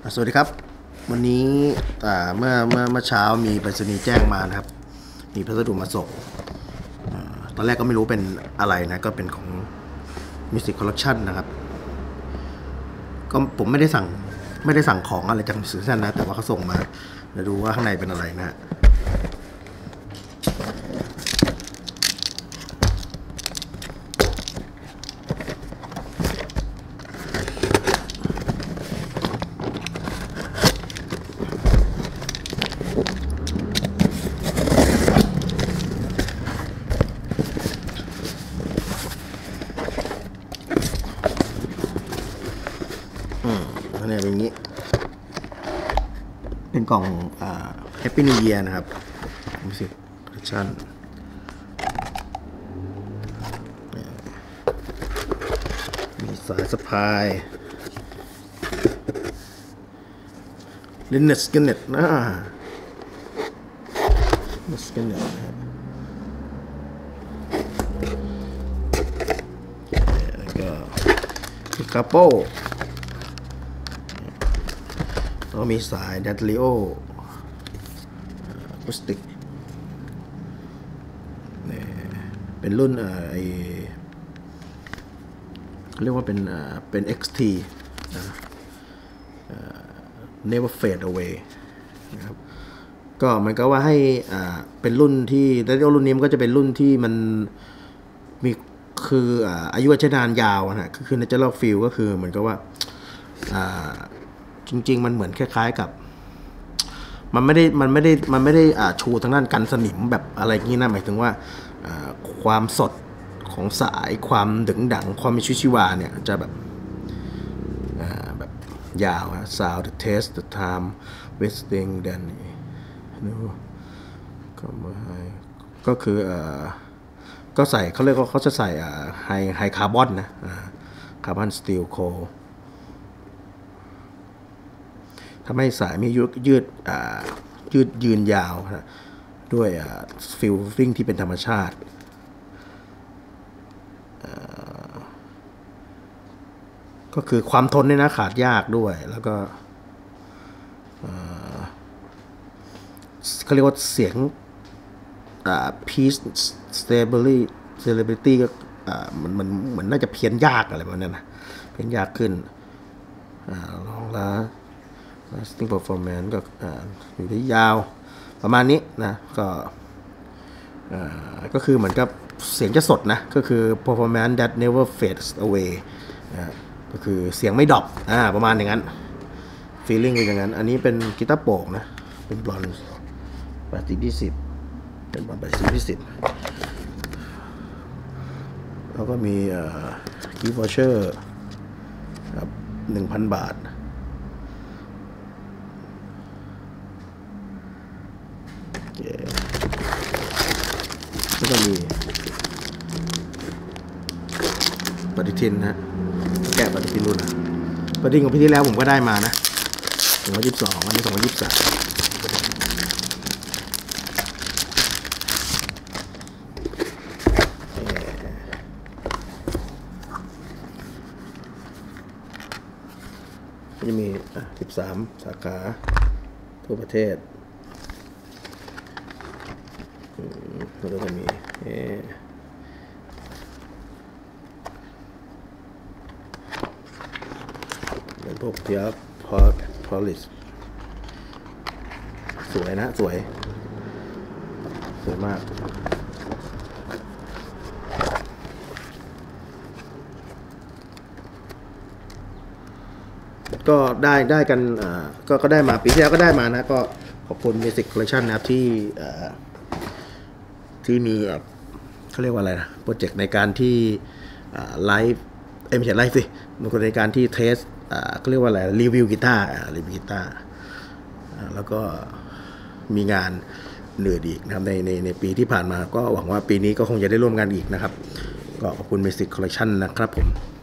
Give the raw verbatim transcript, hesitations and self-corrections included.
สวัสดีครับวันนี้เมื่อเมื่อเมื่อเช้ามีไปรษณีย์แจ้งมานะครับมีพัสดุมาส่งตอนแรกก็ไม่รู้เป็นอะไรนะก็เป็นของ Music Collection นะครับก็ผมไม่ได้สั่งไม่ได้สั่งของอะไรจาก Music Collection นะแต่ว่าเขาส่งมาเดี๋ยวดูว่าข้างในเป็นอะไรนะฮะเนี่ยเป็นอย่างนี้เป็นกล่องอ่า Happy New Year นะครับ Music Collection มีสายสะพายลินเนสกันเน็ตนะลินเนสกันเน็ตนะครับแล้วก็มีคาโป้แล้วมีสายดัตลิโออะคูสติกเนี่ยเป็นรุ่นเอ่อไอเรียกว่าเป็นเอ่อเป็น เอ็กซ์ ที นะ Never Fade Away นะครับก็มันก็ว่าให้อ่าเป็นรุ่นที่แล้วรุ่นนี้มันก็จะเป็นรุ่นที่มันมีคืออ่าอายุใช้นานยาวนะคือ Natural Feel ก็คือเหมือนกับว่าอ่าจริงๆมันเหมือนคล้ายๆกับมันไม่ได้มันไม่ได้มันไม่ได้อ่าชูทางด้านกันสนิมแบบอะไรงี้นะหมายถึงว่าอ่าความสดของสายความดึงดังความมีชีวิตชีวาเนี่ยจะแบบอ่าแบบยาวนะ sound the taste the time wasting then นี่ก็มาก็คืออ่าก็ใส่เขาเรียกว่าเขาจะใส่อ่าไฮไฮคาร์บอนนะอ่าคาร์บอนสตีลโคทำให้สายมียืดยืดยืดยืนยาวนะด้วยฟิลลิ่งที่เป็นธรรมชาติก็คือความทนเนี่ยนะขาดยากด้วยแล้วก็เขาเรียกว่าเสียง pitch stability stability ก็มันมันเหมือนน่าจะเพี้ยนยากอะไรแบบนั้นนะเพี้ยนยากขึ้นลองละlasting performance ก็อยู่ได้ยาวประมาณนี้นะก็ก็คือเหมือนกับเสียงจะสดนะก็คือ performance that never fades away นะก็คือเสียงไม่ดรอปอ่าประมาณอย่างนั้น feeling เป็นอย่างนั้นอันนี้เป็นกีตาร์โปร่งนะเป็นบลอนซ์แปดสิบยี่สิบเป็นบลอนซ์แปดสิบยี่สิบแล้วก็มีเอ่อ gift voucher ครับ หนึ่งพัน บาทแล้วก็มีปฏิทินนะแกะปฏิทินรุ่นนะปฏิทินของพี่ที่แล้วผมก็ได้มานะสองพันยี่สิบสองอันนี้สองพันยี่สิบสามจะมีสิบสามสาขาทั่วประเทศแล้วก็มีเป็นพวกเทียบพอพอลิสสวยนะสวยสวยมากก็ได้ได้กันอ่าก็ก็ได้มาปีที่แล้วก็ได้มานะก็ขอบคุณ Music Collection นะครับที่อ่าที่มีเขาเรียกว่าอะไรนะโปรเจกต์ในการที่ไลฟ์เอ็มไม่ใช่ไลฟ์สิมันก็ในการที่เทสเขาเรียกว่าอะไรรีวิวกีตาร์รีวิวกีตาร์แล้วก็มีงานเหนื่อยอีกนะครับในในในปีที่ผ่านมาก็หวังว่าปีนี้ก็คงจะได้ร่วมงานอีกนะครับก็ขอบคุณ Music Collection นะครับผม